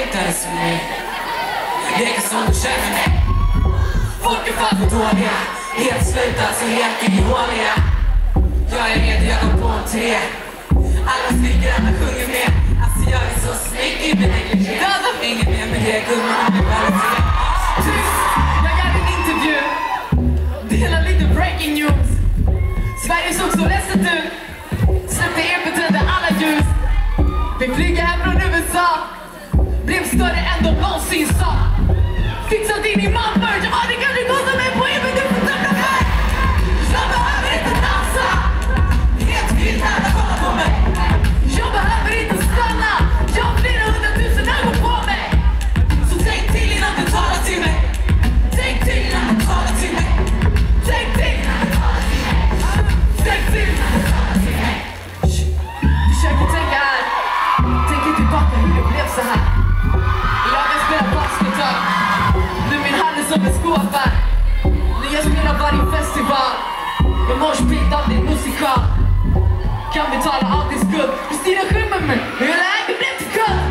letare som mig. Leker som du känner mig. Folk är fan för dåliga. Helt sluta så helt ihåliga. Jag är redo, jag går på en 3. Alla skriker, alla sjunger med. Alltså jag är så snygg i min negligé. Döda mig ingen mer med det, gumman med kvalitet. Tyst, jag gör en intervju. Delar lite breaking news. Sverige såg så ledset ut. Släppte erbjudande alla ljus. Vi flyger här från USA. Blev större än de någonsin sa. Fixat in Imam Beatrice. Ja, det kan du kosta mig på men du får tacka mig. Jag behöver inte dansa. Helt vilt när de kollar på mig. Jag behöver inte stanna. Jag har flera 100 000 ögon på mig. Så tänk till innan du talar till mig. Tänk till innan du talar till mig. Tänk till innan du talar till mig. Tänk till innan du talar till mig. Försök att tänka här. Tänk tillbaka hur det blev så här. Jag kan spela basketboll. Nu min hand är som en skåpare. Nu jag spelar varje festival. Jag måste spela av din musikal. Kan betala all din skuld. Du styrar skymmer mig. Hur är det blev till kund?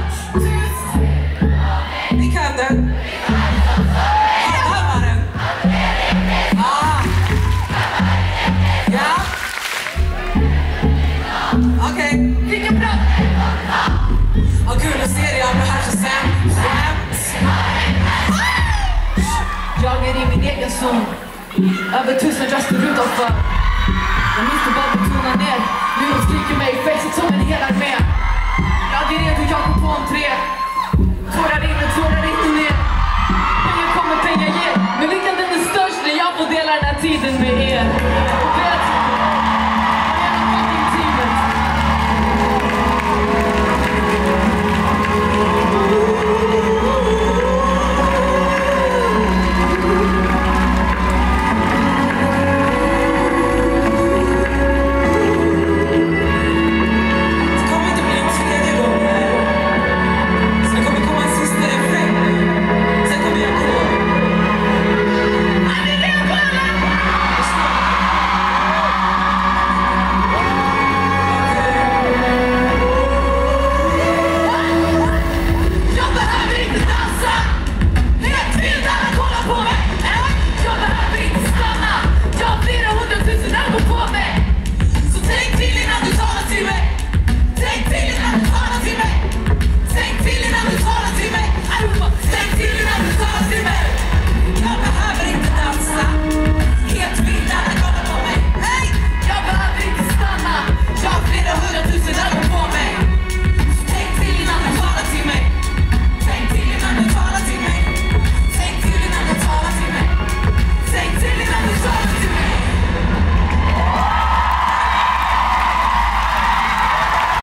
Ni kan den. Hör man den? Ja. Okej. Vilken bra. Åh gud, nu ser jag det här så sämt. Jag är i min egen zon. Över 1000 röster utanför. Jag måste bara betona ner. Nu de skriker mig i facet som en hel armé. Jag är redo, jag går på en 3. Tårar in ner. Pengar kommer, pengar ger. Men vilken den är störst när jag får dela den här tiden med er.